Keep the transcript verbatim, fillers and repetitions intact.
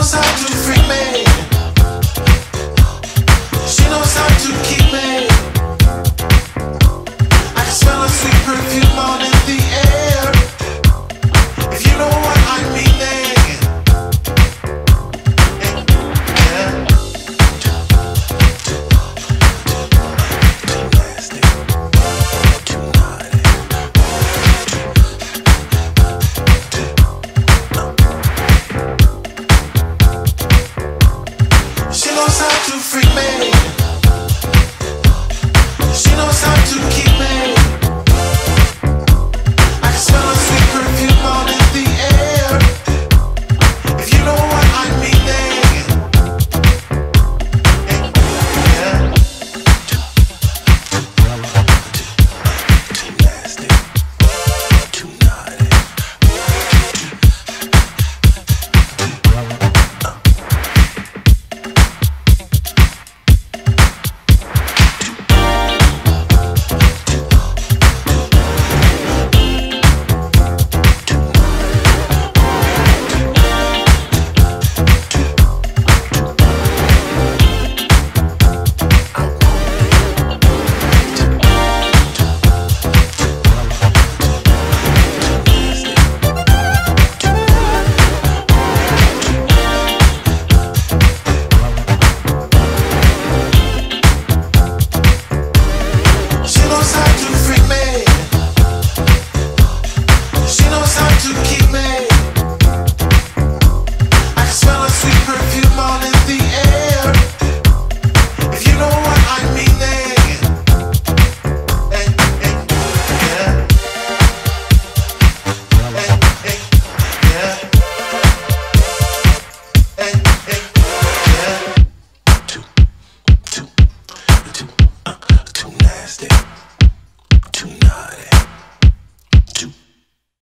knows how to freak me. She knows how to keep me. I can smell a sweet perfume out in the air. If you know what I mean, then yeah. She knows how to freak me.